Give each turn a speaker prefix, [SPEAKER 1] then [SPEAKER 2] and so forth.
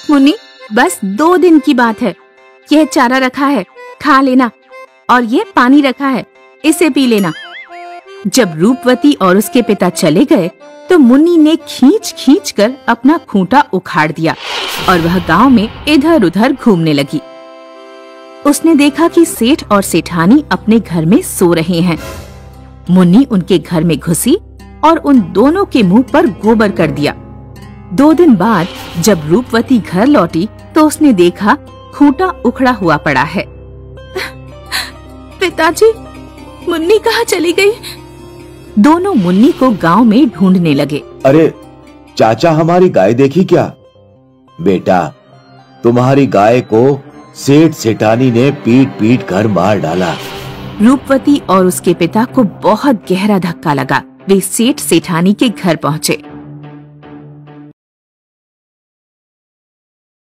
[SPEAKER 1] मुन्नी, बस 2 दिन की बात है। यह चारा रखा है, खा लेना, और ये पानी रखा है, इसे पी लेना। जब रूपवती और उसके पिता चले गए तो मुन्नी ने खींच खींच कर अपना खूंटा उखाड़ दिया और वह गांव में इधर उधर घूमने लगी। उसने देखा कि सेठ और सेठानी अपने घर में सो रहे हैं। मुन्नी उनके घर में घुसी और उन दोनों के मुंह पर गोबर कर दिया। 2 दिन बाद जब रूपवती घर लौटी तो उसने देखा खूंटा उखड़ा हुआ पड़ा है। पिताजी, मुन्नी कहाँ चली गई? दोनों मुन्नी को गांव में ढूंढने लगे।
[SPEAKER 2] अरे चाचा, हमारी गाय देखी क्या? बेटा, तुम्हारी गाय को सेठ सेठानी ने पीट पीट कर मार डाला।
[SPEAKER 1] रूपवती और उसके पिता को बहुत गहरा धक्का लगा। वे सेठ सेठानी के घर पहुँचे।